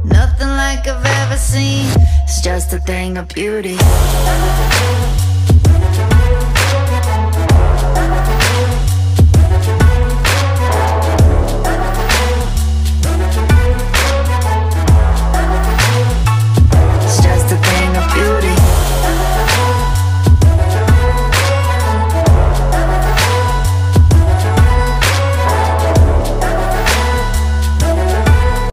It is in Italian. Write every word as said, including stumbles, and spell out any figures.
Nothing like I've ever seen. It's just a thing of beauty.